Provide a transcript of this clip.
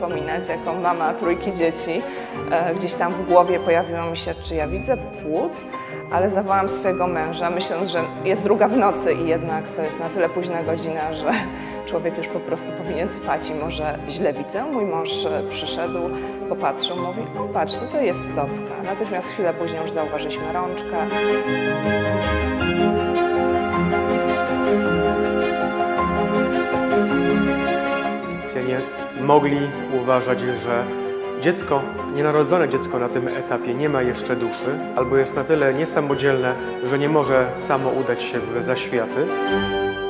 przypominać jako mama trójki dzieci. Gdzieś tam w głowie pojawiło mi się, czy ja widzę płód, ale zawołałam swojego męża, myśląc, że jest 2 w nocy i jednak to jest na tyle późna godzina, że człowiek już po prostu powinien spać i może źle widzę. Mój mąż przyszedł, popatrzył, mówi, o patrz, to jest stopka. Natychmiast chwilę później już zauważyliśmy rączkę. Nie mogli uważać, że dziecko, nienarodzone dziecko na tym etapie nie ma jeszcze duszy, albo jest na tyle niesamodzielne, że nie może samo udać się w zaświaty.